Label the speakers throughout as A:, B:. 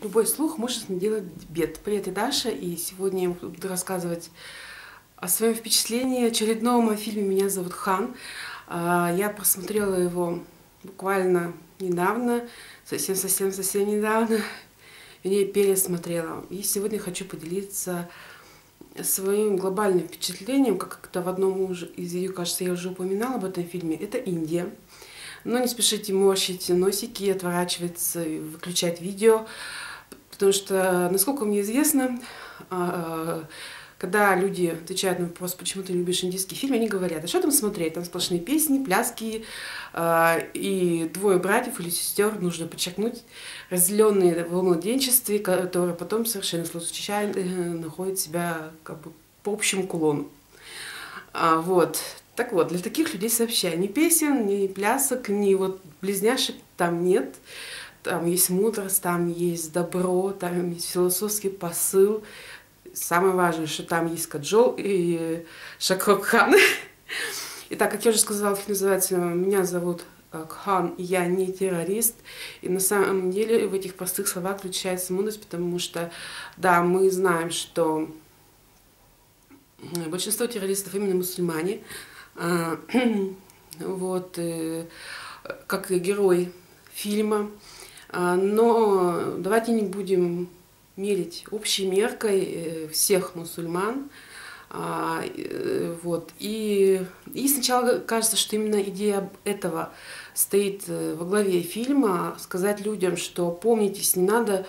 A: Любой слух может не делать бед. Привет, я Даша, и сегодня я буду рассказывать о своем впечатлении очередном о фильме «Меня зовут Хан». Я просмотрела его буквально недавно, совсем недавно, вернее, пересмотрела. И сегодня хочу поделиться своим глобальным впечатлением, как это в одном из видео, кажется, я уже упоминала об этом фильме. Это Индия. Но не спешите морщить носики, отворачиваться и выключать видео, потому что, насколько мне известно, когда люди отвечают на вопрос, почему ты любишь индийский фильм, они говорят: а что там смотреть? Там сплошные песни, пляски, и двое братьев или сестер, нужно подчеркнуть, разделенные в младенчестве, которые потом совершенно случайно находят себя как бы по общему кулону. Вот. Так вот, для таких людей сообщаю: ни песен, ни плясок, ни вот близняшек там нет. Там есть мудрость, там есть добро, там есть философский посыл. Самое важное, что там есть Каджол и Шахрух Хан. Итак, как я уже сказала, фильм называется «Меня зовут Хан, и я не террорист». И на самом деле в этих простых словах включается мудрость, потому что, да, мы знаем, что большинство террористов именно мусульмане. Вот, как и герой фильма. Но давайте не будем мерить общей меркой всех мусульман. Вот. И сначала кажется, что именно идея этого стоит во главе фильма: сказать людям, что помнитесь, не надо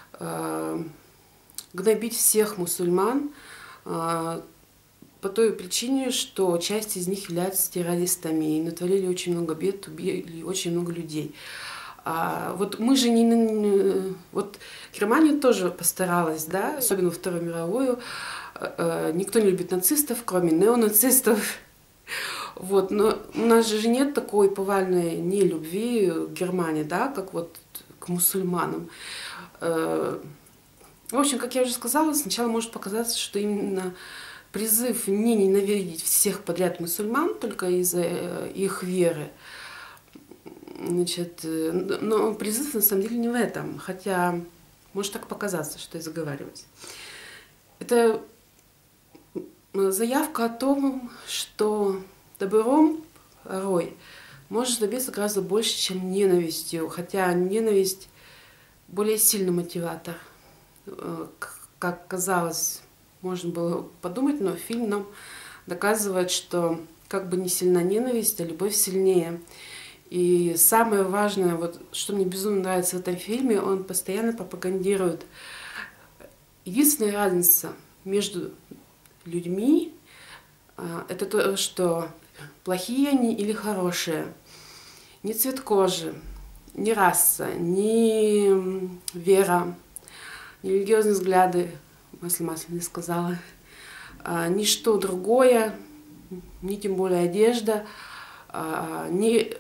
A: гнобить всех мусульман, по той причине, что часть из них являются террористами и натворили очень много бед, убили очень много людей. Вот мы же не... Вот Германия тоже постаралась, да, особенно Вторую мировую. Никто не любит нацистов, кроме неонацистов. Вот, но у нас же нет такой повальной нелюбви к Германии, да, как вот к мусульманам. В общем, как я уже сказала, сначала может показаться, что именно призыв не ненавидеть всех подряд мусульман только из-за их веры. Значит, но призыв на самом деле не в этом, хотя может так показаться, что я заговариваюсь. Это заявка о том, что добром порой может добиться гораздо больше, чем ненавистью, хотя ненависть более сильный мотиватор. Как казалось, можно было подумать, но фильм нам доказывает, что как бы не сильна ненависть, а любовь сильнее. И самое важное, вот, что мне безумно нравится в этом фильме, он постоянно пропагандирует. Единственная разница между людьми — это то, что плохие они или хорошие. Ни цвет кожи, ни раса, ни вера, ни религиозные взгляды, масло не сказала, ничто другое, ни тем более одежда, ни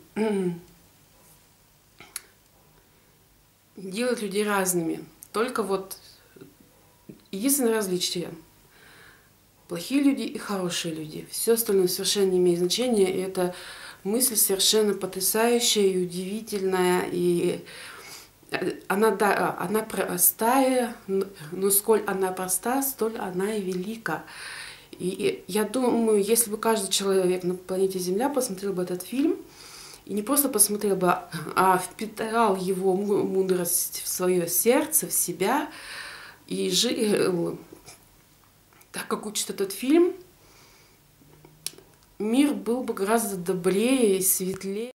A: делать людей разными. Только вот единственное различие — плохие люди и хорошие люди. Все остальное совершенно не имеет значения. И эта мысль совершенно потрясающая и удивительная. И она, да, она простая, но сколь она проста, столь она и велика. И я думаю, если бы каждый человек на планете Земля посмотрел бы этот фильм, и не просто посмотрел бы, а впитал его мудрость в свое сердце, в себя, и жил так, как учит этот фильм, мир был бы гораздо добрее и светлее.